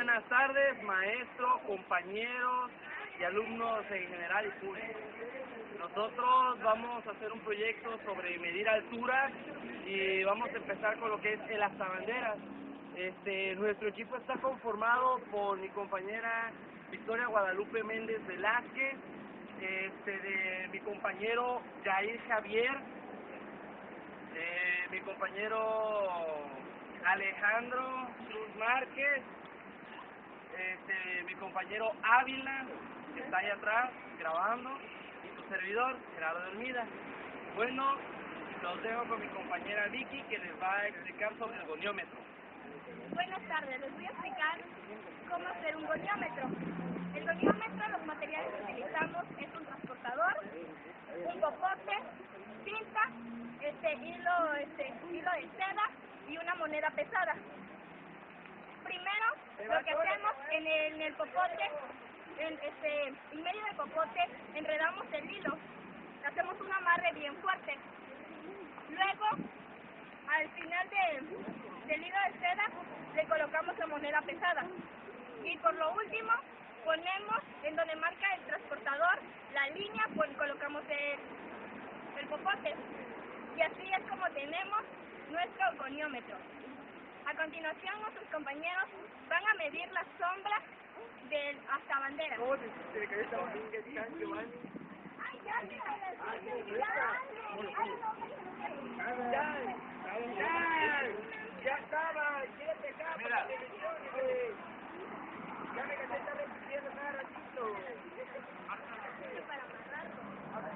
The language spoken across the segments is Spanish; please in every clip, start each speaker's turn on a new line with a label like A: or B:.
A: buenas tardes, maestro, compañeros y alumnos en general y público. Nosotros vamos a hacer un proyecto sobre medir alturas y vamos a empezar con lo que es el astabanderas. Nuestro equipo está conformado por mi compañera Victoria Guadalupe Méndez Velázquez, de mi compañero Jair Javier, mi compañero Alejandro Cruz Márquez, mi compañero Ávila, que está ahí atrás grabando, y tu servidor, Gerardo Hermida. Bueno, los dejo con mi compañera Vicky, que les va a explicar sobre el goniómetro.
B: Buenas tardes, les voy a explicar cómo hacer un goniómetro. El goniómetro, los materiales que utilizamos es un transportador, un popote, cinta, hilo de seda y una moneda pesada. Primero, lo que hacemos en el popote, en medio del popote, enredamos el hilo, hacemos un amarre bien fuerte. Luego, al final del hilo de seda, le colocamos la moneda pesada. Y por lo último, ponemos en donde marca el transportador la línea, colocamos el popote. Y así es como tenemos nuestro goniómetro. A continuación, nuestros compañeros van a medir la sombra del astabanderas.
A: Ya estaba, quédate acá. Mira. Ya me cansé de estar repitiendo cada ratito.
B: Para amarrarlo.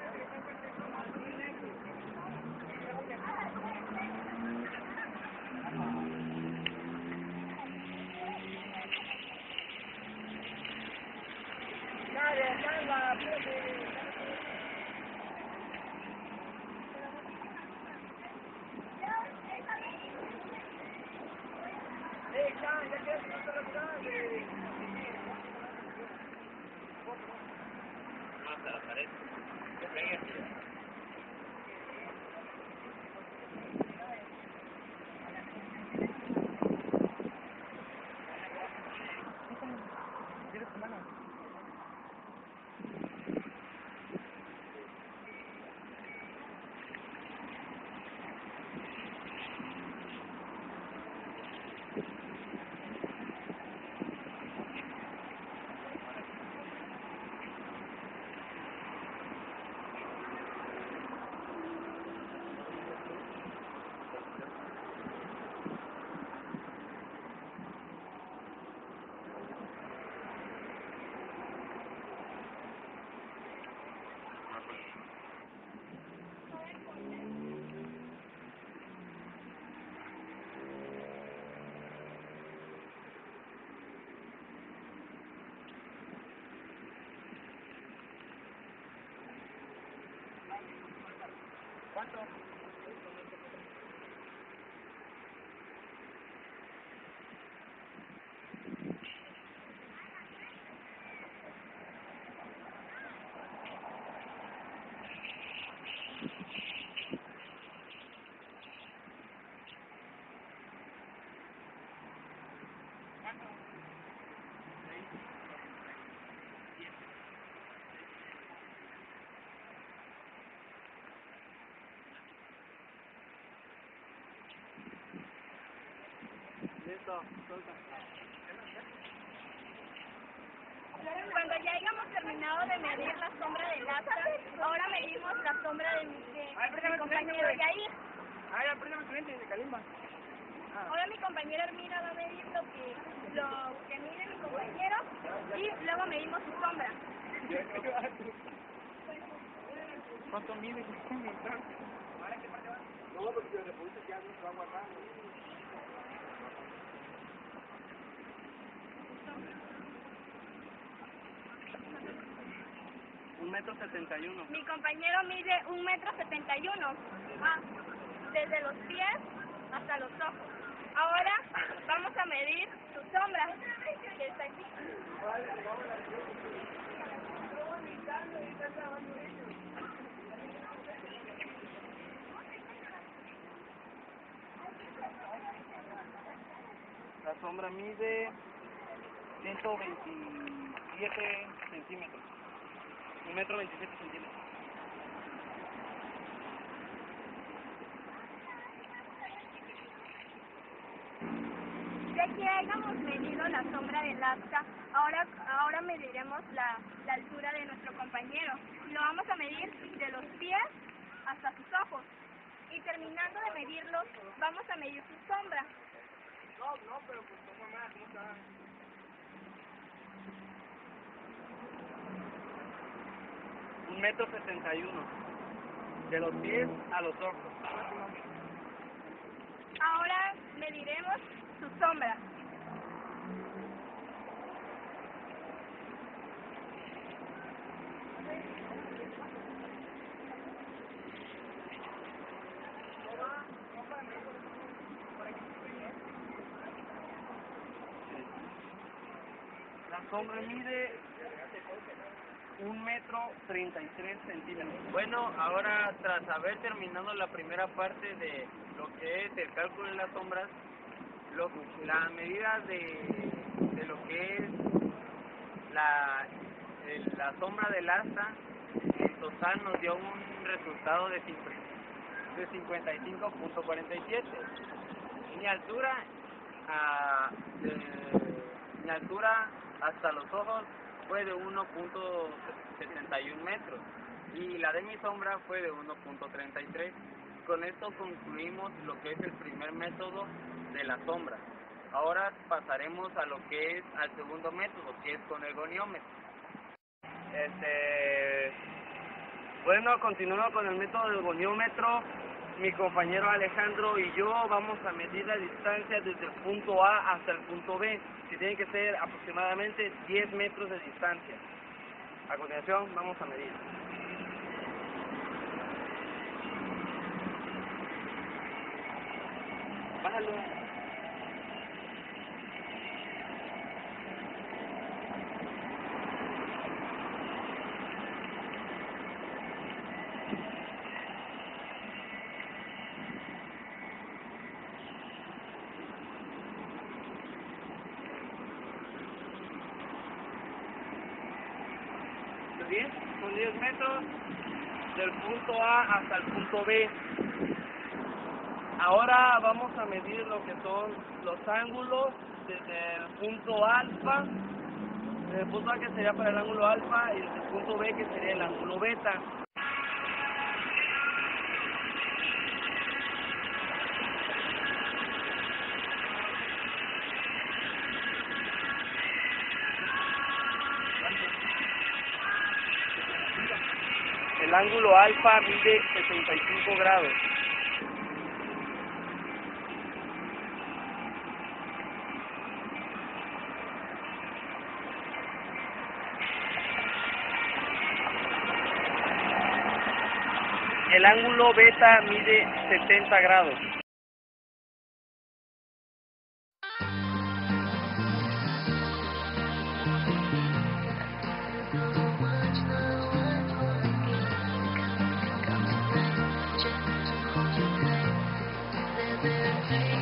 A: Hasta la pared. Que pegue así. ¿Cuánto? Listo, suelta.
B: Cuando ya hayamos terminado de medir la sombra del asta, ahora medimos la sombra de mi compañero Yair.
A: Ay, apréndame tu lente de Kalimba.
B: Ahora mi compañera Hermida va a medir lo que mide mi compañero y luego medimos su sombra.
A: ¿Cuánto mide? No, porque si lo reproduces ya no se va a guardar. 1,71 m.
B: Mi compañero mide 1,71 m. Desde los pies hasta los ojos. Ahora vamos a medir su sombra, que está aquí.
A: La sombra mide 127 centímetros. 1,27 centímetros.
B: Ya que hayamos medido la sombra del asta, ahora mediremos la altura de nuestro compañero y lo vamos a medir de los pies hasta sus ojos. Y terminando de medirlos, vamos a medir su sombra.
A: No, pero pues toma más, ¿cómo está? 1,71 m, de los pies a los ojos.
B: Ahora mediremos su sombra.
A: La sombra mide 1,33 m.
C: Bueno, ahora tras haber terminado la primera parte de lo que es el cálculo de las sombras, la medida de lo que es la sombra del asta, en total nos dio un resultado de 55.47. Mi altura hasta los ojos fue de 1.71 metros y la de mi sombra fue de 1.33. Con esto concluimos lo que es el primer método de la sombra. Ahora pasaremos a lo que es al segundo método, que es con el goniómetro.
A: Bueno, continuando con el método del goniómetro, mi compañero Alejandro y yo vamos a medir la distancia desde el punto A hasta el punto B, que tiene que ser aproximadamente 10 metros de distancia. A continuación vamos a medir. Bájalo. Son 10 metros del punto A hasta el punto B. Ahora vamos a medir lo que son los ángulos desde el punto alfa, desde el punto A que sería para el ángulo alfa y desde el punto B que sería el ángulo beta. El ángulo alfa mide 75 grados. El ángulo beta mide 70 grados.
D: Baby